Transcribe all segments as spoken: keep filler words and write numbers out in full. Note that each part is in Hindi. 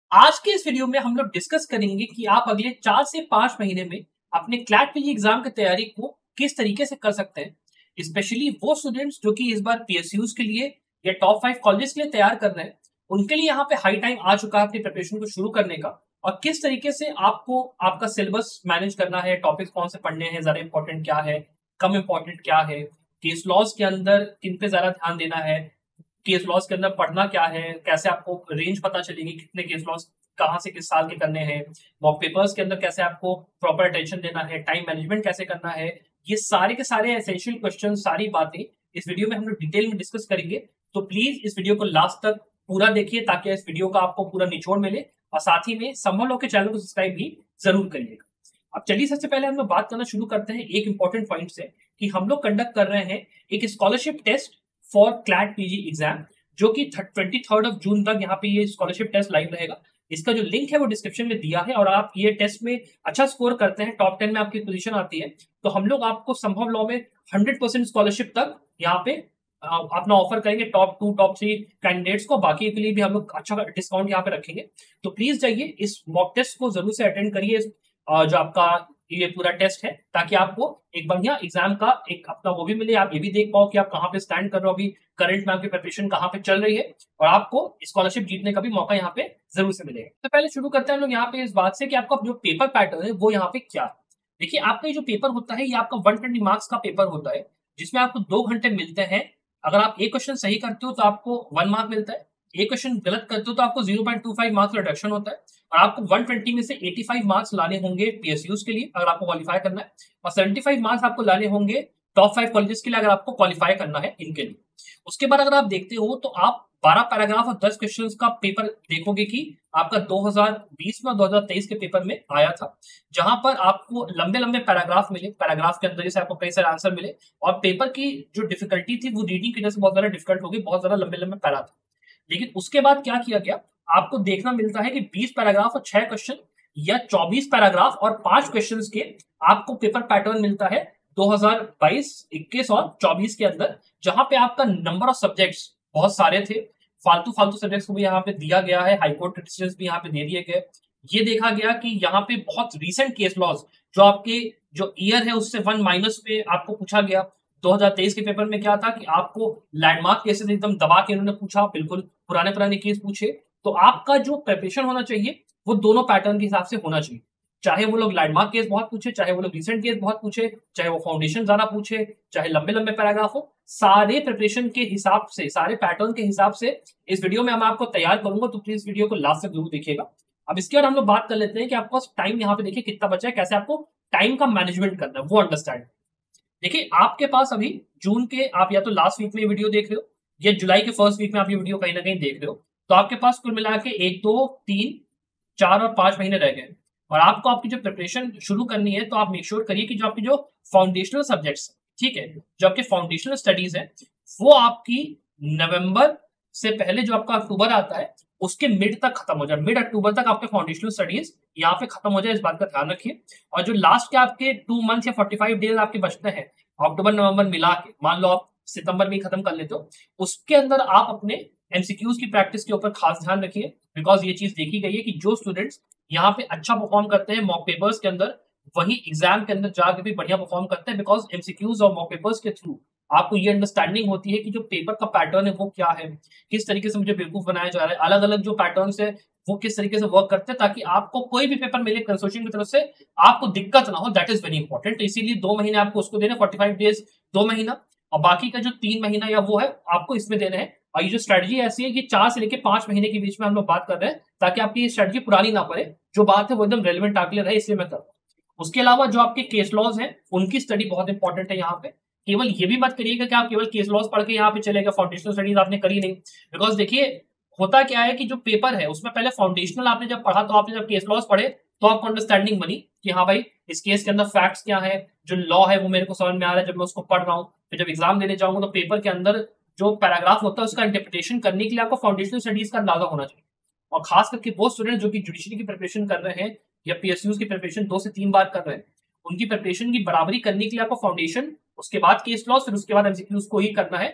आज के इस वीडियो में हम लोग डिस्कस करेंगे कि आप अगले चार से पांच महीने में अपने क्लैट पीजी एग्जाम की तैयारी को किस तरीके से कर सकते हैं। स्पेशली वो स्टूडेंट्स जो कि इस बार पीएसयूज के लिए या टॉप फाइव कॉलेज के लिए तैयार कर रहे हैं, उनके लिए यहाँ पे हाई टाइम आ चुका है अपनी प्रिपरेशन को शुरू करने का। और किस तरीके से आपको आपका सिलेबस मैनेज करना है, टॉपिक्स कौन से पढ़ने हैं, ज्यादा इंपॉर्टेंट क्या है, कम इंपॉर्टेंट क्या है, केस लॉज के अंदर किन पे ज्यादा ध्यान देना है, केस लॉस के अंदर पढ़ना क्या है, कैसे आपको रेंज पता चलेगी कितने केस लॉस कहाँ से किस साल के करने हैं, मॉक पेपर्स के अंदर कैसे आपको प्रॉपर अटेंशन देना है, टाइम मैनेजमेंट कैसे करना है। ये सारे के सारे एसेंशियल क्वेश्चन, सारी बातें इस वीडियो में हम लोग डिटेल में डिस्कस करेंगे। तो प्लीज इस वीडियो को लास्ट तक पूरा देखिए ताकि इस वीडियो का आपको पूरा निचोड़ मिले, और साथ ही में संभव के चैनल को सब्सक्राइब भी जरूर करिएगा। अब चलिए सबसे पहले हम लोग बात करना शुरू करते हैं एक इंपॉर्टेंट पॉइंट से कि हम लोग कंडक्ट कर रहे हैं एक scholarship test for CLAT PG exam, जो कि ट्वेंटी थर्ड ऑफ जून तक यहाँ पे ये स्कॉलरशिप टेस्ट लाइव रहेगा। इसका जो लिंक है वो डिस्क्रिप्शन में दिया है, और आप ये टेस्ट में अच्छा स्कोर करते हैं, टॉप टेन में आपकी पोजीशन आती है, तो हम लोग आपको संभव लॉ में हंड्रेड परसेंट स्कॉलरशिप तक यहाँ पे अ, अपना ऑफर करेंगे top two top three candidates को। बाकी के लिए भी हम लोग अच्छा डिस्काउंट यहाँ पे रखेंगे। तो प्लीज जाइए इस मॉक टेस्ट को जरूर से अटेंड करिए, इस, अ, जो आपका ये पूरा टेस्ट है, ताकि आपको एक बढ़िया एग्जाम का एक अपना वो भी मिले, आप ये भी देख पाओ कि आप कहाँ पे स्टैंड कर रहे हो, अभी करंट में आपकी प्रिपरेशन कहाँ पे चल रही है, और आपको स्कॉलरशिप जीतने का भी मौका यहाँ पे जरूर से मिलेगा। तो पहले शुरू करते हैं हम लोग यहाँ पे इस बात से कि आपका जो पेपर पैटर्न है वो यहाँ पे क्या है। देखिए, आपका ये जो पेपर होता है ये आपका वन ट्वेंटी मार्क्स का पेपर होता है, जिसमें आपको दो घंटे मिलते हैं। अगर आप एक क्वेश्चन सही करते हो तो आपको वन मार्क मिलता है, एक क्वेश्चन गलत करते हो तो आपको zero point two five marks reduction होता है, और आपको वन ट्वेंटी में से एटी फाइव मार्क्स लाने होंगे पीएसयूज के लिए अगर आपको क्वालिफाई करना है, और सेवेंटी फाइव मार्क्स आपको लाने होंगे टॉप फाइव कॉलेजेस के लिए अगर आपको क्वालिफाई करना है इनके लिए। उसके बाद अगर आप देखते हो तो आप बारह पैराग्राफ और दस क्वेश्चंस का पेपर देखोगे कि आपका दो हज़ार बीस में और दो हज़ार तेईस के पेपर में आया था, जहां पर आपको लंबे लंबे पैराग्राफ मिले, पैराग्राफ के अंदर से आपको कई सारे आंसर मिले, और पेपर की जो डिफिकल्टी थी वो रीडिंग की वजह से बहुत ज्यादा डिफिकल्ट होगी, बहुत ज्यादा लंबे लंबे पैरा था। लेकिन उसके बाद क्या किया गया, आपको देखना मिलता है कि बीस पैराग्राफ और छह क्वेश्चन, या चौबीस पैराग्राफ और पांच क्वेश्चंस के आपको पेपर पैटर्न मिलता है दो हज़ार बाईस, इक्कीस और चौबीस के अंदर, जहां पे आपका नंबर ऑफ सब्जेक्ट्स बहुत सारे थे, फालतू फालतू सब्जेक्ट्स को भी यहाँ पे दिया गया है, हाईकोर्ट डिसीजंस भी यहाँ पे दे दिए गए। ये देखा गया कि यहाँ पे बहुत रीसेंट केस लॉज जो आपके जो ईयर है उससे वन माइनस पे आपको पूछा गया। दो हज़ार तेईस के पेपर में क्या था कि आपको लैंडमार्क केसेस एकदम दबा के इन्होंने पूछा, बिल्कुल पुराने पुराने केस पूछे। तो आपका जो प्रिपरेशन होना चाहिए वो दोनों पैटर्न के हिसाब से होना चाहिए, चाहे वो लोग लैंडमार्क केस बहुत पूछे, चाहे वो लोग रिसेंट केस बहुत पूछे, चाहे वो फाउंडेशन ज्यादा पूछे, चाहे लंबे लंबे पैराग्राफ हो, सारे प्रिपरेशन के हिसाब से, सारे पैटर्न के हिसाब से इस वीडियो में मैं आपको तैयार करूंगा। तो प्लीज वीडियो को लास्ट तक जरूर देखिएगा। अब इसके बाद हम लोग बात कर लेते हैं कि आपको टाइम यहाँ पे देखिए कितना बचा है, कैसे आपको टाइम का मैनेजमेंट करना है वो अंडरस्टैंड। देखिए, आपके पास अभी जून के आप या तो लास्ट वीक में वीडियो देख रहे हो, या जुलाई के फर्स्ट वीक में आप ये वीडियो कहीं ना कहीं देख रहे हो, तो आपके पास कुल मिला के एक दो तीन चार और पांच महीने रह गए, और आपको आपकी जो प्रिपरेशन शुरू करनी है तो आप मेक श्योर करिए कि जो आपकी जो फाउंडेशनल सब्जेक्ट्स, ठीक है, जो आपके फाउंडेशनल स्टडीज है, वो आपकी नवंबर से पहले जो आपका अक्टूबर आता है उसके मिड तक खत्म हो जाए, मिड अक्टूबर तक आपके फाउंडेशनल स्टडीज यहाँ पे खत्म हो जाए, इस बात का ध्यान रखिए। और जो लास्ट के आपके टू मंथ या फोर्टी फाइव डेज आपके बचते हैं, अक्टूबर नवंबर मिला के, मान लो आप सितंबर में ही खत्म कर लेते हो, उसके अंदर आप अपने एमसीक्यूज की प्रैक्टिस के ऊपर खास ध्यान रखिए। बिकॉज ये चीज देखी गई है कि जो स्टूडेंट्स यहाँ पे अच्छा परफॉर्म करते हैं मॉक पेपर्स के अंदर, वही एग्जाम के अंदर जाके भी बढ़िया परफॉर्म करते हैं, बिकॉज एमसीक्यूज और मॉक पेपर्स के थ्रू आपको ये अंडरस्टैंडिंग होती है कि जो पेपर का पैटर्न है वो क्या है, किस तरीके से मुझे बेवकूफ बनाया जा रहा है, अलग अलग जो पैटर्न है वो किस तरीके से वर्क करते हैं, ताकि आपको कोई भी पेपर मिले कंसोर्शियम की तरफ से आपको दिक्कत ना हो। That is very important. इसीलिए दो महीने आपको उसको देने, फोर्टी फाइव डेज दो महीना, और बाकी का जो तीन महीना या वो है आपको इसमें देने हैं। और ये जो स्ट्रेटजी ऐसी है कि चार से लेकर पांच महीने के बीच में हम लोग बात कर रहे हैं, ताकि आपकी ये स्ट्रेटजी पुरानी ना पड़े, जो बात है वो एकदम रेलिवेंट आगे रहे, इसलिए मैं कर रहा हूँ। उसके अलावा जो आपके केस लॉज हैं उनकी स्टडी बहुत इंपॉर्टेंट है यहाँ पे। केवल ये भी मत करिएगा कि आप केवल केस लॉज पढ़ के यहाँ पे चलेगा, फाउंडेशनल स्टडीज आपने करी नहीं। बिकॉज देखिए, होता क्या है कि जो पेपर है उसमें पहले फाउंडेशनल आपने जब पढ़ा, तो आपने जब केस लॉज पढ़े तो आपको अंडरस्टैंडिंग बनी कि हाँ भाई इस केस के अंदर फैक्ट्स क्या है, जो लॉ है वो मेरे को समझ में आ रहा है जब मैं उसको पढ़ रहा हूँ। फिर जब एग्जाम देने जाऊंगा तो पेपर के अंदर जो पैराग्राफ होता है उसका इंटरप्रिटेशन करने के लिए आपको फाउंडेशनल स्टडीज का अंदाजा होना चाहिए। और खास करके वो स्टूडेंट जो कि जुडिशरी की प्रिपरेशन कर रहे हैं या पीएसयूज की प्रिपरेशन दो से तीन बार कर रहे हैं, उनकी प्रिपरेशन की बराबरी करने के लिए आपको फाउंडेशन, उसके बाद केस लॉ, फिर उसके बाद एमसीक्यूज को ही करना है।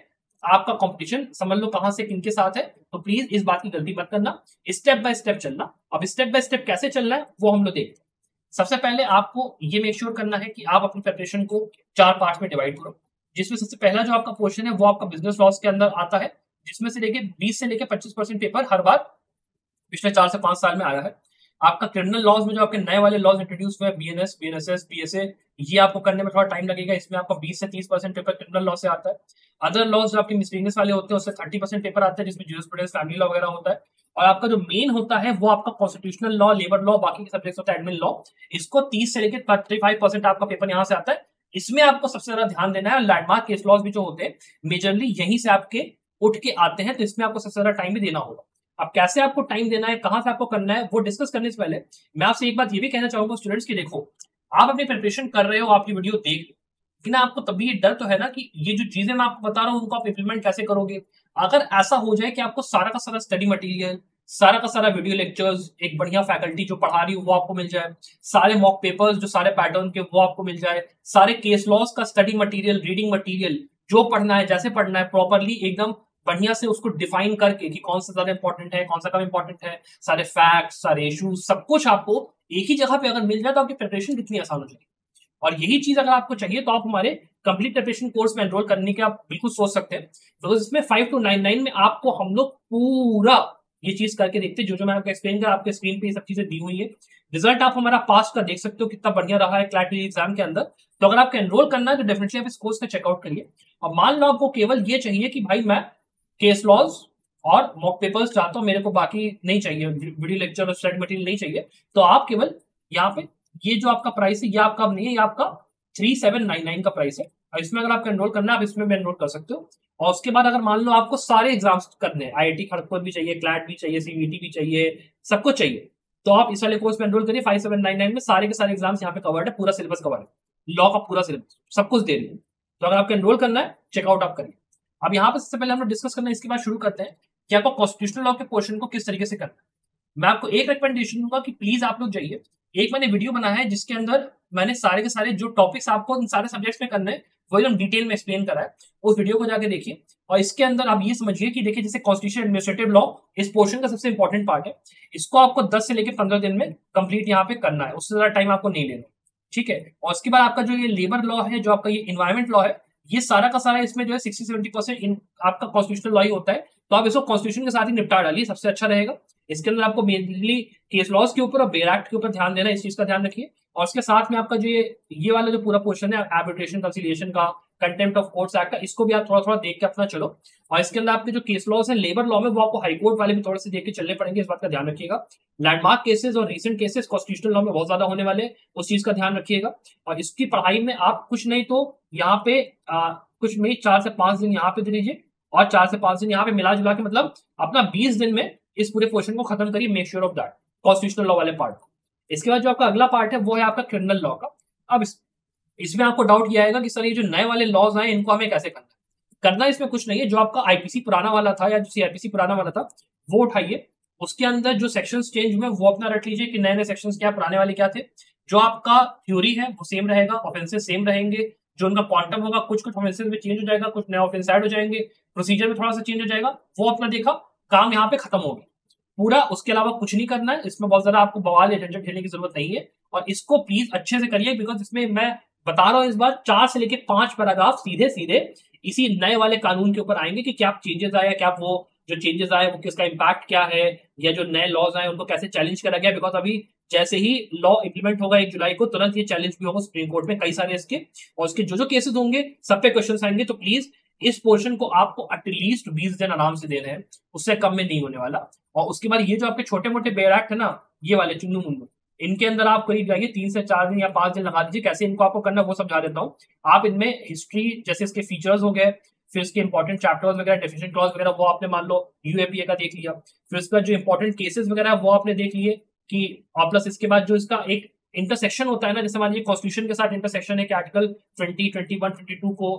आपका कंपटीशन समझ लो कहां से किनके साथ है, तो प्लीज इस बात की गलती मत करना, स्टेप बाय स्टेप चलना। अब स्टेप बाय स्टेप कैसे चलना है वो हम लोग देखते हैं। सबसे पहले आपको ये मेक श्योर करना है कि आप अपनी प्रिपरेशन को चार पार्ट में डिवाइड करो, जिसमें सबसे पहला जो आपका पोर्शन है वो आपका बिजनेस लॉस के अंदर आता है, जिसमें से लेके बीस से लेके पच्चीस परसेंट पेपर हर बार पिछले चार से पांच साल में आया है। आपका क्रिमिनल लॉज में जो आपके नए वाले लॉज इंट्रोड्यूस हुए बीएनएस, बीएनएसएस, पीएसए, ये आपको करने में थोड़ा टाइम लगेगा। इसमें आपका बीस से तीस परसेंट पेपर क्रिमिनल लॉ से आता है। अदर लॉज जो आपके मिसलेनियस वाले होते हैं उससे थर्टी परसेंट पेपर आता है, जिसमें ज्यूरिस्प्रूडेंस, फैमिली लॉ वगैरह होता है। और आपका जो मेन होता है वो आपका कॉन्स्टिट्यूशनल लॉ, लेबर लॉ, बाकी के सब्जेक्ट्स होता है एडमिन लॉ। इसको तीस से लेकर थर्टी फाइव परसेंट आपका पेपर यहाँ से आता है। इसमें आपको सबसे ज्यादा ध्यान देना है। लैंडमार्क केस लॉज भी जो होते हैं मेजरली यहीं से आपके उठ के आते हैं, तो इसमें आपको सबसे ज्यादा टाइम भी देना होगा। अब कैसे आपको टाइम देना है, कहां से आपको करना है, वो डिस्कस करने से पहले मैं आपसे एक बात ये भी कहना चाहूंगा स्टूडेंट्स की, देखो आप अपनी प्रिपरेशन कर रहे हो, आप ये वीडियो देख लो, लेकिन आपको तभी ये डर तो है ना कि ये जो चीजें मैं आपको बता रहा हूँ उनको आप इंप्लीमेंट कैसे करोगे। अगर ऐसा हो जाए कि आपको सारा का सारा स्टडी मटेरियल, सारा का सारा वीडियो लेक्चर्स, एक बढ़िया फैकल्टी जो पढ़ा रही हो वो आपको मिल जाए, सारे मॉक पेपर्स जो सारे पैटर्न के वो आपको मिल जाए, सारे केस लॉस का स्टडी मटेरियल, रीडिंग मटेरियल, जो पढ़ना है जैसे पढ़ना है प्रॉपरली एकदम बढ़िया से उसको डिफाइन करके कि कौन सा ज्यादा इंपॉर्टेंट है, कौन सा कम इंपॉर्टेंट है, सारे फैक्ट्स, सारे इश्यूज, सब कुछ आपको एक ही जगह पे अगर मिल जाए तो आपकी प्रिपरेशन कितनी आसान हो जाएगी। और यही चीज अगर आपको चाहिए तो आप हमारे कंप्लीट प्रिपरेशन कोर्स में एनरोल करने के आप बिल्कुल सोच सकते हैं, बिकॉज इसमें फाइव टू नाइन नाइन में आपको हम लोग पूरा ये चीज करके देखते हैं। जो जो मैं आपको एक्सप्लेन कर आपके स्क्रीन पे ये सब चीजें दी हुई है। रिजल्ट आप हमारा पास्ट का देख सकते हो कितना बढ़िया रहा है क्लैट एग्जाम के अंदर। तो अगर आपको एनरोल करना है तो डेफिनेटली आप इस कोर्स का चेकआउट करिए। और मान लो आपको केवल ये चाहिए कि भाई मैं केस लॉज और मॉक पेपर्स चाहता हूं, मेरे को बाकी नहीं चाहिए, वीडियो लेक्चर और स्टडी मटेरियल नहीं चाहिए, तो आप केवल यहाँ पे ये जो आपका प्राइस है ये आपका नहीं है, ये आपका थ्री सेवन नाइन नाइन का प्राइस है। और इसमें अगर आपको एनरोल करना है आप इसमें भी एनरोल कर सकते हो। और उसके बाद अगर मान लो आपको सारे एग्जाम्स करने हैं, आईआईटी खड़गपुर भी चाहिए, क्लैट भी चाहिए, सीवीटी भी चाहिए, सब कुछ चाहिए, तो आप इस वाले कोर्स में एनरोल करिए। फाइव सेवन नाइन नाइन में सारे के सारे एग्जाम्स यहाँ पे कवर्ड है, पूरा सिलेबस कवर है, लॉ का पूरा सिलेबस सब कुछ दे रही है। तो अगर आपको एनरोल करना है चेकआउट आप करिए। अब यहाँ पे सबसे पहले हम लोग डिस्कस करना है, इसके बाद शुरू करते हैं कि आपको कॉन्स्टिट्यूशनल लॉ के पोर्शन को किस तरीके से करना है। मैं आपको एक रिकमेंडेशन दूंगा कि प्लीज आप लोग जाइए, एक मैंने वीडियो बनाया है जिसके अंदर मैंने सारे के सारे जो टॉपिक्स आपको इन सारे सब्जेक्ट्स में करने हैं वो एकदम डिटेल में एक्सप्लेन करा है, उस वीडियो को जाके देखिए। और इसके अंदर आप ये समझिए कि देखिए जैसे कॉन्स्टिट्यूशन एडमिनिस्ट्रेटिव लॉ इस पोर्शन का सबसे इंपॉर्टेंट पार्ट है, इसको आपको दस से लेकर पंद्रह दिन में कंप्लीट यहाँ पे करना है, उससे ज्यादा टाइम आपको नहीं लेना, ठीक है। और उसके बाद आपका जो ये लेबर लॉ है, जो आपका ये इन्वायरमेंट लॉ है, ये सारा का सारा इसमें जो है सिक्सटी सेवेंटी परसेंट आपका कॉन्स्टिट्यूशनल लॉ ही होता है, तो आप इसको कॉन्स्टिट्यूशन के साथ ही निपटा डालिए, सबसे अच्छा रहेगा। इसके अंदर आपको मेनली केस लॉज के ऊपर और बेयर एक्ट के ऊपर ध्यान देना है, इस चीज का ध्यान रखिए। और उसके साथ में आपका जो ये ये वाला जो पूरा पोर्शन है आर्बिट्रेशन, कंसिलिएशन का, कंटेम्प्ट ऑफ कोर्ट्स एक्ट का, इसको भी आप थोड़ा थोड़ा देख के अपना चलो। और इसके अंदर आपके जो केस लॉज है लेबर लॉ में, वो आपको हाई कोर्ट वाले भी थोड़े से देख के चलने पड़ेंगे, इस बात का ध्यान रखिएगा। लैंडमार्क केसेस और रीसेंट केसेस कॉन्स्टिट्यूशनल लॉ में बहुत ज्यादा होने वाले, उस चीज का ध्यान रखिएगा। और इसकी पढ़ाई में आप कुछ नहीं तो यहाँ पे आ, कुछ में चार से पांच दिन यहाँ पे दे दीजिए और चार से पांच दिन यहाँ पे मिला जुला के मतलब अपना बीस दिन में इस पूरे पोर्शन को खत्म करिए, make sure of that, constitutional law वाले पार्ट को। इसके बाद जो आपका अगला पार्ट है वो है आपका क्रिमिनल लॉ का। अब इस, इसमें आपको डाउट ये आएगा कि सर ये जो नए वाले लॉज आए इनको हमें कैसे करना है। करना इसमें कुछ नहीं है, जो आपका आईपीसी पुराना वाला था या जो सीआरपीसी पुराना वाला था वो उठाइए, उसके अंदर जो सेक्शंस चेंज हुए वो अपना रख लीजिए कि नए नए सेक्शंस क्या, पुराने वाले क्या थे। जो आपका थ्योरी है वो सेम रहेगा, ऑफेंसेस सेम रहेंगे, जो उनका क्वांटम होगा कुछ कुछ ऑफेंसेस में चेंज हो जाएगा, कुछ नए ऑफेंस ऐड हो जाएंगे, प्रोसीजर में थोड़ा सा चेंज हो जाएगा, वो अपना देखा काम यहाँ पे खत्म हो गया पूरा। उसके अलावा कुछ नहीं करना है, इसमें बहुत ज्यादा आपको बवाल या झंझट झेलने की जरूरत नहीं है। और इसको प्लीज अच्छे से करिए, बिकॉज इसमें मैं बता रहा हूँ इस बार चार से लेके पांच पैराग्राफ सीधे सीधे इसी नए वाले कानून के ऊपर आएंगे कि क्या चेंजेस आया, क्या वो जो चेंजेस आए वो किसका इम्पैक्ट क्या है, या जो नए लॉज आए उनको कैसे चैलेंज करा गया। बिकॉज अभी जैसे ही लॉ इंप्लीमेंट होगा एक जुलाई को, तुरंत ये चैलेंज भी होगा सुप्रीम कोर्ट में कई सारे इसके, और इसके जो जो केसेस होंगे सब पे क्वेश्चन आएंगे। तो प्लीज इस पोर्शन को आपको एटलीस्ट बीस दिन आराम से देने हैं, उससे कम में नहीं होने वाला। और उसके बाद ये जो आपके छोटे मोटे बेयर एक्ट है ना, ये वाले चुन्नू मुन्नू, इनके अंदर आप करीब जाइए तीन से चार दिन या पांच दिन लगा दीजिए। कैसे इनको आपको करना वो समझा देता हूँ। आप इनमें हिस्ट्री जैसे इसके फीचर्स हो गए, फिर इसके इंपॉर्टेंट चैप्टर्स वगैरह, डेफिनेशन क्लॉज वगैरह वो आपने मान लो यूएपीए का देख लिया, फिर इसका जो इंपॉर्टेंट केसेस वगैरह वो आपने देख लिए कि, और प्लस इसके बाद जो इसका एक इंटरसेक्शन होता है ना, जैसे मान लीजिए कॉन्स्टिट्यूशन के साथ इंटरसेक्शन है कि article twenty, twenty one, twenty two को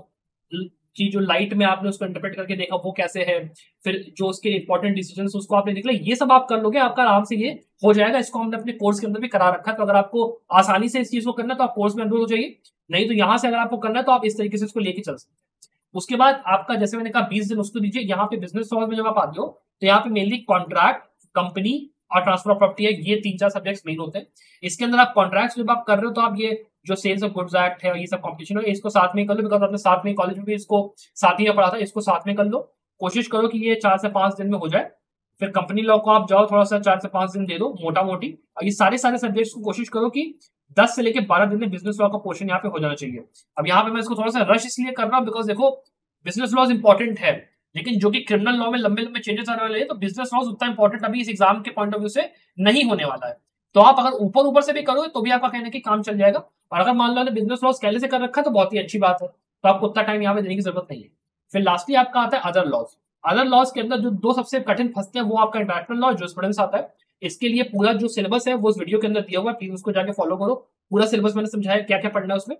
की जो लाइट में आपने उसको इंटरप्रेट करके देखा वो कैसे है, फिर जो उसके इंपॉर्टेंट डिसीजन उसको आपने देख लिया, ये सब आप कर लोगे आपका आराम से ये हो जाएगा। इसको हमने अपने कोर्स के अंदर भी करा रखा है, तो अगर आपको आसानी से इस चीज को करना है तो आप कोर्स में एनरोल हो जाइए, नहीं तो यहाँ से अगर आपको करना है तो आप इस तरीके से इसको लेके चल सकते हैं। उसके बाद आपका जैसे मैंने कहा बीस दिन उसको दीजिए। यहाँ पे बिजनेस लॉज में जब आप आते हो तो यहाँ पे मेनली कॉन्ट्रैक्ट, कंपनी और ट्रांसफर ऑफ प्रॉपर्टी है, ये तीन चार सब्जेक्ट्स मेन होते हैं। इसके अंदर आप कॉन्ट्रैक्ट जब आप कर रहे हो तो आप ये जो सेल्स ऑफ गुड्स एक्ट है ये सब कॉम्पिटिशन है इसको साथ में कर लो, बिकॉज आपने साथ में कॉलेज में भी इसको साथ ही में पढ़ा था, इसको साथ में कर लो। कोशिश करो कि ये चार से पांच दिन में हो जाए। फिर कंपनी लॉ को आप जाओ, थोड़ा सा चार से पांच दिन दे दो मोटा मोटी। और ये सारे सारे सब्जेक्ट्स को कोशिश करो कि दस से लेकर बारह दिन में बिजनेस लॉ का पोर्शन यहाँ पे हो जाना चाहिए। अब यहाँ पे मैं इसको थोड़ा सा रश इसलिए कर रहा हूँ बिकॉज देखो बिजनेस लॉज इंपॉर्टेंट है, लेकिन जो कि क्रिमिनल लॉ में लंबे लंबे चेंजेस आने वाले हैं, तो बिजनेस लॉज उतना इंपॉर्टेंट अभी इस एग्जाम के पॉइंट ऑफ व्यू से नहीं होने वाला है। तो आप अगर ऊपर ऊपर से भी करोगे तो भी आपका कहने की काम चल जाएगा। और अगर मान लो बिजनेस लॉज पहले से कर रखा है तो बहुत ही अच्छी बात है, तो आपको उतना टाइम यहाँ पे देने की जरूरत नहीं है। फिर लास्टली आपका आता है अदर लॉज। अदर लॉज के अंदर जो दो सबसे कठिन फंसते हैं वो आपका इंटरनेशनल लॉ, जूरिस्प्रूडेंस आता है। इसके लिए पूरा जो सिलेबस है वो उस वीडियो के अंदर दिया हुआ है, प्लीज उसको जाके फॉलो करो। पूरा सिलेबस मैंने समझाया क्या क्या पढ़ना है उसमें।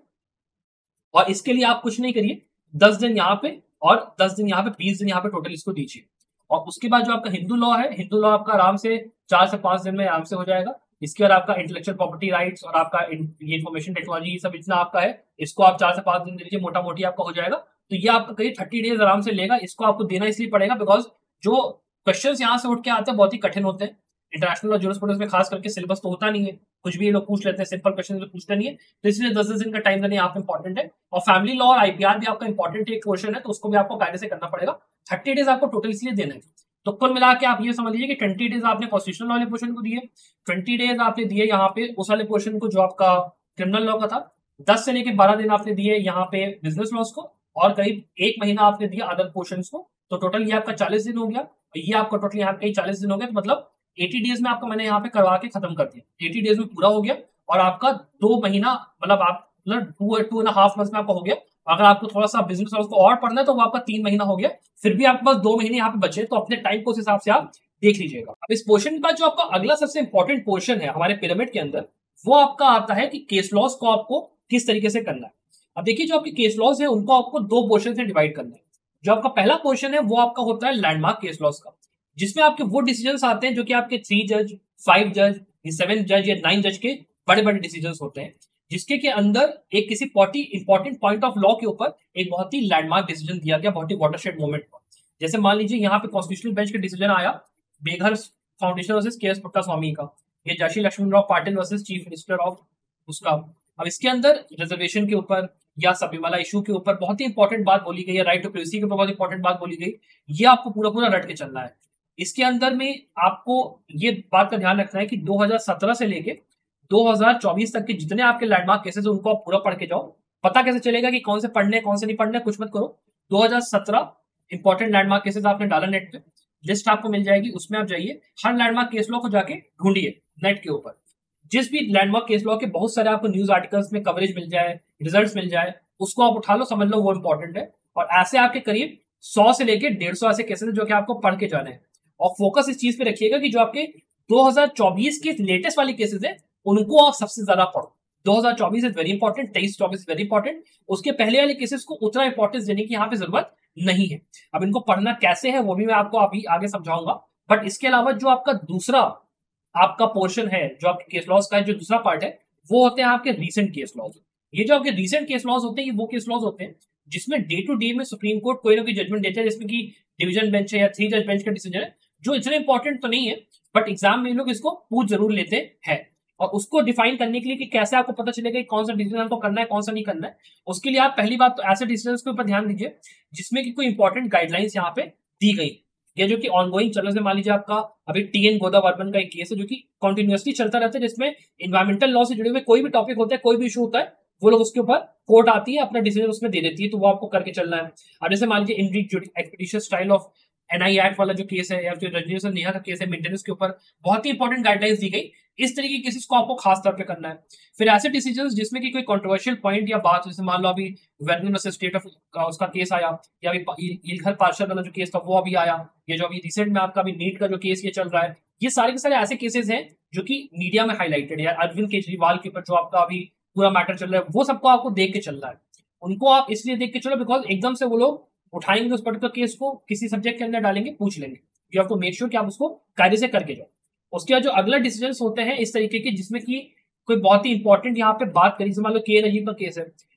और इसके लिए आप कुछ नहीं करिए, दस दिन यहाँ पे और दस दिन यहाँ पे, बीस दिन यहाँ पे टोटल इसको दीजिए। और उसके बाद जो आपका हिंदू लॉ है, हिंदू लॉ आपका आराम से चार से पांच दिन में आराम से हो जाएगा। इसके बाद आपका इंटेलेक्चुअल प्रॉपर्टी राइट्स और आपका ये इन्फॉर्मेशन टेक्नोलॉजी ये सब इतना आपका है, इसको आप चार से पांच दिन दीजिए, मोटा मोटी आपका हो जाएगा। तो ये आपका करीब थर्टी डेज आराम से लेगा। इसको आपको देना इसलिए पड़ेगा बिकॉज जो क्वेश्चंस यहाँ से उठ के आते हैं बहुत ही कठिन होते हैं। इंटरनेशनल और जूरिस्प्रूडेंस में खास करके सिलेबस तो होता नहीं है, कुछ भी ये लोग पूछ लेते हैं, सिंपल क्वेश्चन तो पूछते नहीं है। तो इसलिए दस दस दिन का टाइम देना यहाँ पे इंपॉर्टेंट है। और फैमिली लॉ और आईपीआर भी आपका इंपॉर्टेंट एक पोर्शन है, तो उसको भी आपको कायदे से करना पड़ेगा। थर्टी डेज आपको टोटल इसलिए देना है। तो कुल मिला के आप ये समझ लीजिए कि ट्वेंटी डेज आपने कॉन्स्टिट्यूशनल वाले पोर्शन को दिए, ट्वेंटी डेज आपने दिए यहाँ पे उस वाले पोर्शन को जो आपका क्रिमिनल लॉ का था, दस से लेकर बारह दिन आपने दिए यहाँ पे बिजनेस लॉस को, और करीब एक महीना आपने दिया अदर पोर्शन को। तो टोटल ये आपका चालीस दिन हो गया। ये आपका टोटल यहाँ पे चालीस दिन हो गया, तो मतलब अस्सी डेज में आपको मैंने यहाँ पे करवा के खत्म कर दिया। अस्सी डेज में पूरा हो गया और आपका दो महीना मतलब आप मतलब two two and half month में आपका हो गया। अगर आपको थोड़ा सा बिजनेस को और पढ़ना है तो वो आपका तीन महीना हो गया। फिर भी आपके पास दो महीने यहाँ पे बचे, तो अपने टाइम को उस हिसाब से आप देख लीजिएगा। अब इस पोर्शन का जो आपका अगला सबसे इंपॉर्टेंट पोर्शन है हमारे पिरामिड के अंदर, वो आपका आता है कि केस लॉस को आपको किस तरीके से करना है। अब देखिए जो आपके केस लॉस है उनको आपको दो पोर्शन से डिवाइड करना है। जो आपका पहला पोर्शन है वो आपका होता है लैंडमार्क केस लॉस का, जिसमें आपके वो डिसीजंस आते हैं जो कि आपके थ्री जज, फाइव जज, सेवन जज या नाइन जज के बड़े बड़े डिसीजंस होते हैं, जिसके के अंदर एक किसी पॉटी इंपॉर्टेंट पॉइंट ऑफ लॉ के ऊपर एक बहुत ही लैंडमार्क डिसीजन दिया गया, बहुत ही वाटरशेड मोमेंट पर। जैसे मान लीजिए यहाँ पे कॉन्स्टिट्यूशनल बेंच का डिसीजन आया बेघर फाउंडेशन वर्सेस के एस पट्टा स्वामी का, ये जशी Laxman Rao Patil versus chief minister of उसका। अब इसके अंदर रिजर्वेशन के ऊपर या सबरीमाला इशू के ऊपर बहुत ही इंपॉर्टेंट बात बोली गई है, राइट टू प्राइवेसी के ऊपर बहुत इंपॉर्टेंट बात बोली गई। ये आपको पूरा पूरा रट के चलना है। इसके अंदर में आपको ये बात का ध्यान रखना है कि दो हज़ार सत्रह से लेके दो हज़ार चौबीस तक के जितने आपके लैंडमार्क केसेस हैं उनको आप पूरा पढ़ के जाओ। पता कैसे चलेगा कि कौन से पढ़ने कौन से नहीं पढ़ने, कुछ मत करो। दो हज़ार सत्रह इंपॉर्टेंट लैंडमार्क केसेस आपने डाला नेट पे, लिस्ट आपको मिल जाएगी, उसमें आप जाइए, हर लैंडमार्क केस लॉ को जाके ढूंढिए नेट के ऊपर। जिस भी लैंडमार्क केस लॉ के बहुत सारे आपको न्यूज आर्टिकल्स में कवरेज मिल जाए, रिजल्ट्स मिल जाए, उसको आप उठा लो, समझ लो वो इंपॉर्टेंट है। और ऐसे आपके करीब सौ से लेकर डेढ़ सौ ऐसे केसेस जो कि आपको पढ़ के जाने हैं। और फोकस इस चीज पे रखिएगा कि जो आपके दो हज़ार चौबीस के लेटेस्ट वाले केसेस हैं उनको आप सबसे ज्यादा पढ़ो। दो हज़ार चौबीस इज वेरी इंपॉर्टेंट, तेईस चौबीस वेरी इंपॉर्टेंट। उसके पहले वाले केसेस को उतना इंपॉर्टेंस देने की यहाँ पे जरूरत नहीं है। अब इनको पढ़ना कैसे है वो भी मैं आपको अभी आगे समझाऊंगा। बट इसके अलावा जो आपका दूसरा आपका पोर्शन है, जो आपके केस लॉस का जो दूसरा पार्ट है, वो होते हैं आपके रीसेंट केस लॉस। ये जो आपके रीसेंट केस लॉस होते हैं वो केस लॉस होते हैं जिसमें डे टू डे में सुप्रीम कोर्ट कोई ना कोई जजमेंट देता है, जिसमें कि डिवीजन बेंच है या थ्री जज बेंच का डिसीजन है, जो इतने इंपॉर्टेंट तो नहीं है बट एग्जाम में लोग इसको पूछ जरूर लेते हैं। और उसको डिफाइन करने के लिए कि कैसे आपको पता चलेगा कि कौन सा डिसीजन आपको करना है कौन सा नहीं करना है, उसके लिए आप पहली बात तो ऐसे डिसीजन के ऊपर ध्यान दीजिए जिसमें कि कोई इंपॉर्टेंट गाइडलाइंस यहाँ पे दी गई, या जो कि ऑनगोइंग चल रहे। मान लीजिए आपका अभी टी एन गोदावर्मन का एक केस है जो कि कंटिन्यूअसली चलता रहता है, जिसमें इन्वायरमेंटल लॉ से जुड़े हुए कोई भी टॉपिक होता है, कोई भी इशू होता है, वो लोग उसके ऊपर कोर्ट आती है, अपना डिसीजन उसमें दे देती है, तो वो आपको करके चलना है। अब जैसे मान लीजिए इंडी expeditious style of NI act वाला जो केस है, या फिर रजनीश नेहा का केस है, मेंटेनेंस के ऊपर बहुत ही इंपॉर्टेंट गाइडलाइंस दी गई। इस तरीके के केसेस को आपको खास तौर पे करना है। फिर ऐसे डिसीजंस जिसमें कि कोई कंट्रोवर्शियल पॉइंट या बात, जैसे मान लो अभी वेर्निन वर्सेस स्टेट ऑफ का उसका केस आया, या अभी इलखर पार्षद वाला जो केस था वो अभी आया, ये जो अभी रिसेंट में आपका अभी नीट का जो केस ये चल रहा है, ये सारे के सारे ऐसे केसेस हैं जो कि मीडिया में हाईलाइटेड है। अरविंद केजरीवाल के ऊपर जो आपका अभी पूरा मैटर चल रहा है, वो सबको आपको देख के चल रहा है। उनको आप इसलिए देख के चलो बिकॉज एकदम से वो लोग उठाएंगे उस पर्टिकुलर केस को, किसी सब्जेक्ट के अंदर डालेंगे, पूछ लेंगे। You have to make sure कि आप उसको कायदे से करके जाओ। उसके बाद जो अगला डिसीजंस होते हैं इस तरीके के, जिसमें कि कोई बहुत ही इंपॉर्टेंट यहाँ पे बात करी, मान लो के नजीब का केस है,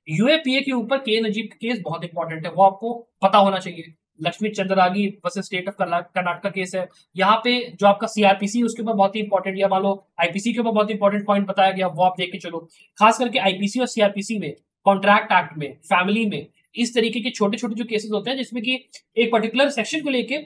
यूएपीए के ऊपर के नजीब का केस बहुत इंपॉर्टेंट है, वो आपको पता होना चाहिए। Lakshmi Chandragi versus state of Karnataka case है। यहाँ पे जो आपका सीआरपीसी उसके ऊपर बहुत ही इंपॉर्टेंट, या मान लो आईपीसी के ऊपर बहुत इंपॉर्टेंट पॉइंट बताया गया, वो आप देख के चलो। खास करके आईपीसी और सीआरपीसी में, कॉन्ट्रैक्ट एक्ट में, फैमिली में, इस तरीके के छोटे छोटे जो केसेस होते हैं जिसमें कि एक पर्टिकुलर सेक्शन को लेके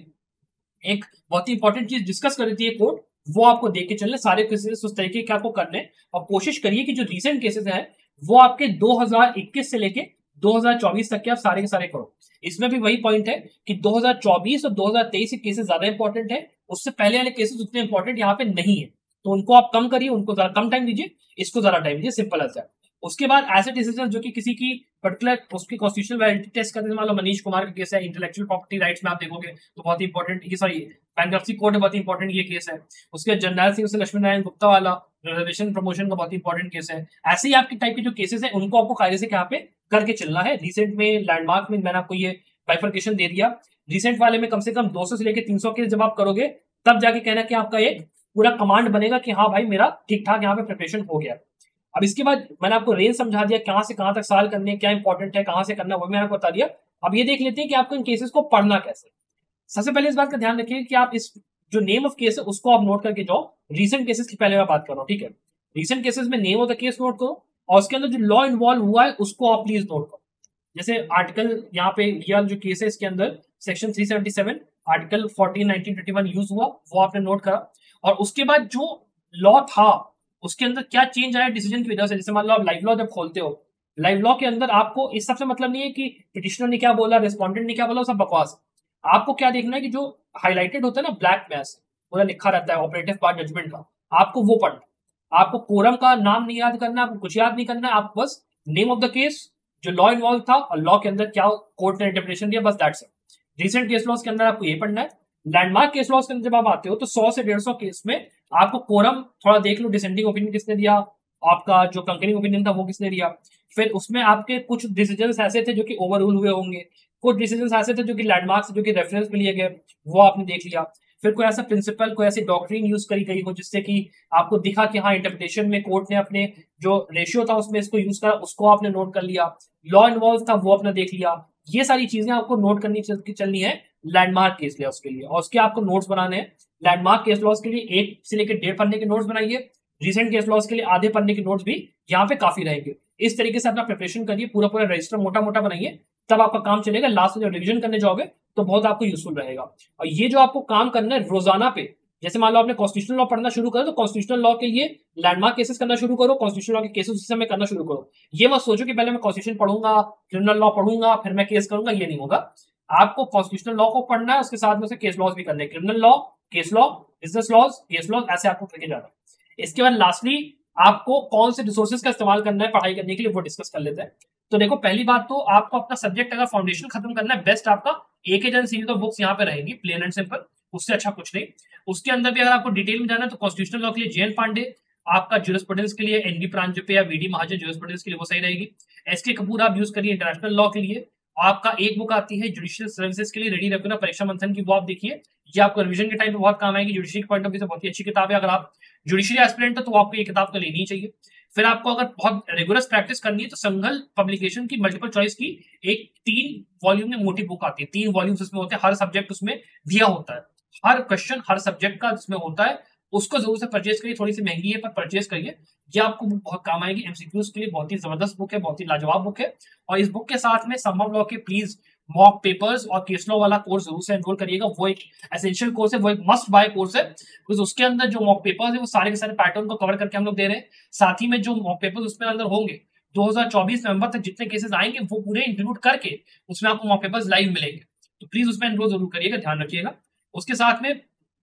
एक बहुत ही इंपॉर्टेंट चीज डिस्कस कर रही है कोर्ट, वो आपको देख के चलने। सारे केसेस उस तरीके के आपको करने, और कोशिश करिए कि जो रीसेंट केसेस हैं वो आपके दो हज़ार इक्कीस से लेके दो हज़ार चौबीस तक के आप सारे के सारे करो। इसमें भी वही पॉइंट है कि दो हज़ार चौबीस और दो हज़ार तेईस के केसेस ज्यादा इंपॉर्टेंट है, उससे पहले वाले केसेस उतने इंपॉर्टेंट यहाँ पे नहीं है, तो उनको आप कम करिए, उनको ज्यादा कम टाइम दीजिए, इसको ज्यादा टाइम दीजिए, सिंपल एज दैट। उसके बाद ऐसे डिसीजन जो कि किसी की पर्टिकुलर उसकी कॉन्स्टिट्यूशनल वैलिडिटी टेस्ट करते हैं, मान लो मनीष कुमार का केस है, इंटेलेक्चुअल प्रॉपर्टी राइट्स में आप देखोगे तो बहुत ही इंपॉर्टेंट, ये सॉरी बैंक्रप्सी कोड में बहुत इंपॉर्टेंट ये केस है। उसके जर्नैल सिंह से लक्ष्मी नारायण गुप्ता वाला रिजर्वेशन प्रमोशन का बहुत इंपॉर्टेंट केस है। ऐसे ही आपके टाइप के जो केसेस है उनको आपको कायदे से यहाँ पे करके चलना है। रिसेंट में लैंडमार्क में मैंने आपको ये बाइफर्केशन दे दिया। रिसेंट वाले में कम से कम दो सौ से लेकर तीन सौ केस जब आप करोगे तब जाके कहना कि आपका एक पूरा कमांड बनेगा कि हाँ भाई मेरा ठीक ठाक यहाँ पे प्रिपरेशन हो गया। अब इसके बाद मैंने आपको रेंज समझा दिया, कहां से कहां तक सवाल करने, क्या इंपॉर्टेंट है, कहां से करना, वो मैंने आपको बता दिया। अब ये देख लेते हैं कि आपको इन केसेस को पढ़ना कैसे। सबसे पहले इस बात का ध्यान रखिए कि आप इस जो नेम ऑफ केस है उसको आप नोट करके जाओ। रीसेंट केसेस की पहले मैं बात कर रहा हूँ, ठीक है। रीसेंट केसेस में name of the case note करो, और उसके अंदर जो लॉ इन्वॉल्व हुआ है उसको आप प्लीज नोट करो। जैसे आर्टिकल यहाँ पे यह जो केस है इसके अंदर सेक्शन तीन सौ सतहत्तर आर्टिकल चौदह नाइनटीन इक्कीस यूज हुआ, वो आपने नोट करा। और उसके बाद जो लॉ था उसके अंदर क्या चेंज आया डिसीजन की वजह से। जैसे मान लो आप लाइव लॉ जब खोलते हो, लाइव लॉ के अंदर आपको इस सबसे मतलब नहीं है कि पिटिशनर ने क्या बोला, रेस्पोंडेंट ने क्या बोला, सब बकवास। आपको क्या देखना है कि जो हाईलाइटेड होता है ना ब्लैक मैस, पूरा लिखा रहता है ऑपरेटिव पार्ट जजमेंट का, आपको वो पढ़ना। आपको कोरम का नाम नहीं याद करना, आपको कुछ याद नहीं करना है, आप बस नेम ऑफ द केस, जो लॉ इन्वॉल्व था और लॉ के अंदर क्या कोर्ट ने इंटरप्रिटेशन दिया, बस that's it. Recent case laws के अंदर आपको ये पढ़ना है। लैंडमार्क केस लॉस के अंदर जब आप आते हो तो सौ से डेढ़ सौ केस में आपको कोरम थोड़ा देख लो, डिसेंडिंग ओपिनियन किसने दिया, आपका जो कंकरिंग ओपिनियन था वो किसने दिया। फिर उसमें आपके कुछ डिसीजंस ऐसे थे जो कि ओवर रूल हुए होंगे, कुछ डिसीजंस ऐसे थे जो कि लैंडमार्क से जो कि रेफरेंस में लिए गए, वो आपने देख लिया। फिर कोई ऐसा प्रिंसिपल, कोई ऐसी डॉक्ट्रिन यूज करी गई हो जिससे कि आपको दिखा कि हाँ इंटरप्रिटेशन में कोर्ट ने अपने जो रेशियो था उसमें इसको यूज करा, उसको आपने नोट कर लिया। लॉ इन्वॉल्व था वो आपने देख लिया। ये सारी चीजें आपको नोट करनी चलनी है लैंडमार्क केस लॉस के लिए, और उसके आपको नोट्स बनाने हैं। लैंडमार्क केस लॉस के लिए एक से लेकर डेढ़ पन्ने के नोट्स बनाइए, रिसेंट केस लॉस के लिए आधे पन्ने के नोट्स भी यहाँ पे काफी रहेंगे। इस तरीके से अपना प्रिपरेशन करिए, पूरा पूरा रजिस्टर मोटा मोटा बनाइए, तब आपका काम चलेगा। लास्ट में जब रिविजन करने जाओगे तो बहुत आपको यूजफुल रहेगा। और ये जो आपको काम करना है रोजाना पे, जैसे मान लो आपने कॉन्स्टिट्यूशनल लॉ पढ़ना शुरू करो तो कॉन्स्टिट्यूशनल लॉ के लिए लैंडमार्क केसेस करना शुरू करो, कॉन्स्टिट्यूशनल लॉ के केसेस उसी समय करना शुरू करो। ये मत सोचो कि पहले मैं कॉन्स्टिट्यूशन पढ़ूंगा, क्रिमिनल लॉ पढ़ूंगा, फिर मैं केस करूंगा, ये नहीं होगा। आपको कॉन्स्टिट्यूशनल लॉ को पढ़ना है, उसके साथ में से केस लॉज भी करने, criminal law, case law, business laws, case laws, ऐसे आपको करके जाना है। इसके बाद लास्टली आपको कौन से रिसोर्सेज का इस्तेमाल करना है पढ़ाई करने के लिए, वो डिस्कस कर लेते हैं। तो देखो पहली बात तो आपको अपना सब्जेक्ट अगर फाउंडेशन खत्म करना है, बेस्ट आपका एक एजेंट सीरीज ऑफ बुक्स यहाँ पे रहेगी, प्लेन एंड सिंपल, उससे अच्छा कुछ नहीं। उसके अंदर भी अगर आपको डिटेल में जाना है तो कॉन्स्टिट्यूशनल लॉ के लिए जेएन पांडे, आपका ज्यूरिस्प्रूडेंस के लिए एनडी प्रांजपे या वीडी महाजन ज्यूरिस्प्रूडेंस के लिए वो सही रहेगी। एसके कपूर आप यूज करिए इंटरनेशनल लॉ के लिए। आपका एक बुक आती है जुडिशियल सर्विसेज के लिए, रेडी रखो ना, परीक्षा मंथन की, वो आप देखिए, ये आपको रिवीजन के टाइम पे बहुत काम आएगी। जुडिशरी के पॉइंट ऑफ व्यू से बहुत ही अच्छी किताब है। अगर आप जुडिशरी एस्पिरेंट हो तो आपको ये किताब तो लेनी ही चाहिए। फिर आपको अगर बहुत रेगुलर प्रैक्टिस करनी है तो संघल पब्लिकेशन की मल्टीपल चॉइस की एक तीन वॉल्यूम में मोटी बुक आती है, तीन वॉल्यूम्स उसमें होते हैं, हर सब्जेक्ट उसमें दिया होता है, हर क्वेश्चन हर सब्जेक्ट का जिसमें होता है, उसको जरूर से परचेज करिए। थोड़ी सी महंगी है पर परचेज करिए, ये आपको बुक बहुत काम आएगी। एमसीक्यूज के लिए बहुत ही जबरदस्त बुक है, बहुत ही लाजवाब बुक है। और इस बुक के साथ में संभव लॉ के प्लीज मॉक पेपर्स और केस लॉ वाला कोर्स जरूर से एनरोल करिएगा, वो एक एसेंशियल कोर्स है, वो एक मस्ट बाय कोर्स है, बिकॉज उसके अंदर जो मॉक पेपर्स है वो सारे के सारे पैटर्न को कवर करके हम लोग दे रहे हैं। साथ ही में जो मॉक पेपर्स उसमें अंदर होंगे दो हज़ार चौबीस नवंबर तक जितने केसेस आएंगे वो पूरे इंक्लूड करके उसमें आपको मॉक पेपर्स लाइव मिलेंगे, तो प्लीज उसमें एनरोल जरूर करिएगा, ध्यान रखिएगा। उसके साथ में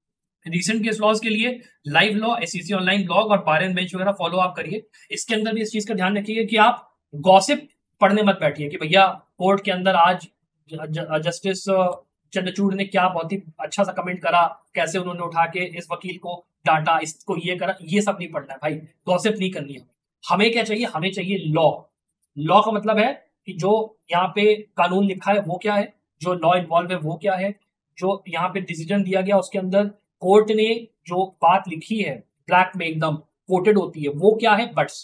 रिसेंट केस लॉज के लिए live law, SCC online blog और बार एंड बेंच वगैरह फॉलो आप करिए। इसके अंदर भी इस चीज का ध्यान रखिएगा कि आप गॉसिप पढ़ने मत बैठिए कि भैया कोर्ट के अंदर आज जस्टिस चंद्रचूड़ ने क्या बहुत ही अच्छा सा कमेंट करा, कैसे उन्होंने उठा के इस वकील को डांटा, इसको ये करा, ये सब नहीं पढ़ना है भाई, गॉसिप नहीं करनी है। हमें क्या चाहिए, हमें चाहिए लॉ। लॉ का मतलब है कि जो यहाँ पे कानून लिखा है वो क्या है, जो लॉ इन्वॉल्व है वो क्या है, जो यहाँ पे डिसीजन दिया गया उसके अंदर कोर्ट ने जो बात लिखी है ब्लैक में एकदम कोटेड होती है वो क्या है, बट्स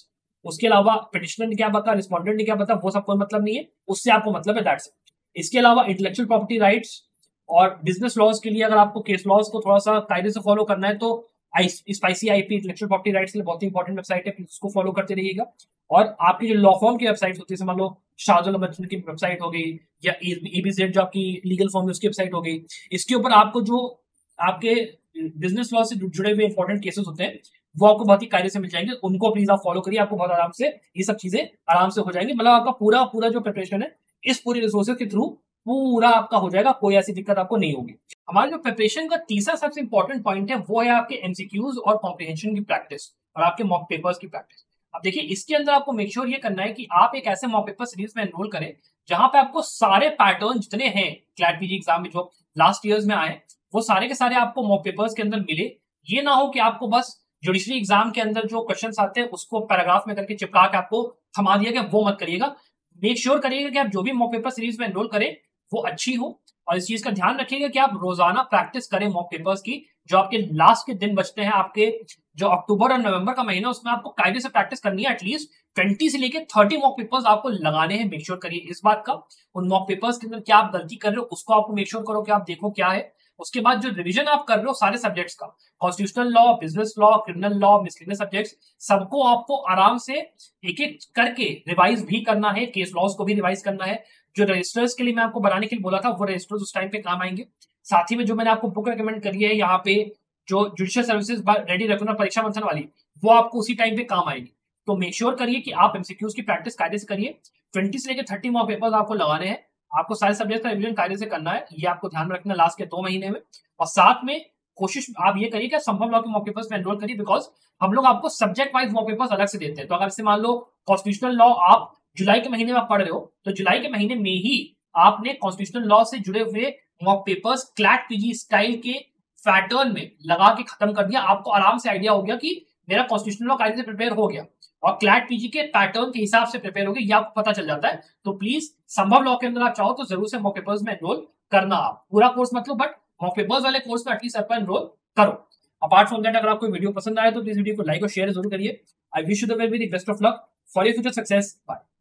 उसके अलावा पिटिशनर ने क्या बता, रिस्पॉन्डेंट ने क्या बता, वो सब कोई मतलब नहीं है, उससे आपको मतलब है, दैट्स इट। इसके अलावा इंटेलेक्चुअल प्रॉपर्टी राइट्स और बिजनेस लॉज के लिए अगर आपको केस लॉज को थोड़ा सा कायदे से फॉलो करना है तो spicy IP intellectual property rights के लिए बहुत ही इंपॉर्टेंट वेबसाइट है, उसको फॉलो करते रहिएगा। और आपकी जो लॉ फॉर्म की वेबसाइट होती है, मान लो शाहजल मर्चेंट की वेबसाइट हो गई या ईबीजेड जो आपकी लीगल फॉर्म है उसकी वेबसाइट हो गई, इसके ऊपर आपको जो आपके बिजनेस लॉ से जुड़े हुए इंपॉर्टेंट केसेस होते हैं वो आपको बहुत ही कायदे से मिल जाएंगे, उनको प्लीज आप फॉलो करिए, आपको बहुत आराम से ये सब चीजें आराम से हो जाएंगी। मतलब आपका पूरा पूरा जो प्रिपरेशन है इस पूरी रिसोर्सेज के थ्रू पूरा आपका हो जाएगा, कोई ऐसी दिक्कत आपको नहीं होगी। हमारे जो प्रिपरेशन का तीसरा सबसे इंपॉर्टेंट पॉइंट है वो है आपके एमसीक्यूज और कॉम्प्रिहेंशन की प्रैक्टिस और आपके मॉक पेपर्स की प्रैक्टिस। अब देखिए इसके अंदर आपको मेक श्योर ये करना है कि आप एक ऐसे मॉक पेपर सीरीज में एनरोल करें जहां पे आपको सारे पैटर्न जितने हैं क्लैट पीजी एग्जाम में जो लास्ट ईयर्स में आए वो सारे के सारे आपको मॉक पेपर्स के अंदर मिले। ये ना हो कि आपको बस जुडिशरी एग्जाम के अंदर जो क्वेश्चन आते हैं उसको पैराग्राफ में करके चिपका के आपको थमा दिया गया, वो मत करिएगा। मेक श्योर करिएगा कि आप जो भी मॉक पेपर सीरीज में एनरोल करें वो अच्छी हो, और इस चीज का ध्यान रखिएगा कि आप रोजाना प्रैक्टिस करें मॉक पेपर्स की। जो आपके लास्ट के दिन बचते हैं, आपके जो अक्टूबर और नवंबर का महीना, उसमें आपको कायदे से प्रैक्टिस करनी है। एटलीस्ट ट्वेंटी से लेके थर्टी मॉक पेपर्स आपको लगाने हैं। मेक श्योर करिए इस बात का, उन मॉक पेपर्स के अंदर क्या आप गलती कर रहे हो उसको आपको मेक श्योर करो कि आप देखो क्या है। उसके बाद जो रिवीजन आप कर रहे हो सारे सब्जेक्ट्स का, constitutional law, business law, criminal law, miscellaneous subjects, सबको आपको आराम से एक एक करके रिवाइज भी करना है। केस लॉज को भी रिवाइज करना है। जो रजिस्टर्स के लिए मैं आपको बनाने के लिए बोला था वो रजिस्टर्स उस टाइम पे काम आएंगे। साथ ही में जो मैंने आपको बुक रेकमेंड करी है यहाँ पे, जो जुडिशियल सर्विसेज रेडी रखना परीक्षा मंथन वाली, वो आपको उसी टाइम पे काम आएगी। तो मेक श्योर करिए कि आप एमसीक्यूज की प्रैक्टिस कायदे से करिए। ट्वेंटी से लेकर थर्टी मॉक पेपर्स आपको लगाने हैं, आपको सारे सब्जेक्ट का रिवीजन कायदे से करना है, ये आपको ध्यान रखना लास्ट के दो महीने में। और साथ में कोशिश आप ये करिए कि संभव लॉ के मॉक पेपर्स में एनरोल करिए, बिकॉज हम लोग आपको सब्जेक्ट वाइज मॉक पेपर्स अलग से देते हैं। तो अगर से मान लो कॉन्स्टिट्यूशनल लॉ आप जुलाई के महीने में आप पढ़ रहे हो, तो जुलाई के महीने में ही आपने कॉन्स्टिट्यूशनल लॉ से जुड़े हुए mock papers CLAT PG style के पैटर्न में लगा के खत्म कर दिया। आपको आराम से आइडिया हो गया कि मेरा कॉन्स्टिट्यूशनल लॉ कायदे से प्रिपेयर हो गया और क्लैट पीजी के पैटर्न के हिसाब से प्रिपेयर हो गया, ये आपको पता चल जाता है। तो प्लीज संभव लॉ के अंदर आप चाहो तो जरूर से मॉक पेपर्स में एनरोल करना। आप पूरा कोर्स मतलब बट मॉक पेपर्स वाले कोर्स में एटलीस्ट आप एनरोल करो। अपार्ट फ्रॉम दैट, अगर आपको वीडियो पसंद आए तो प्लीज वीडियो को लाइक और शेयर जरूर करिए। I wish you the very best of luck for your future success. Bye.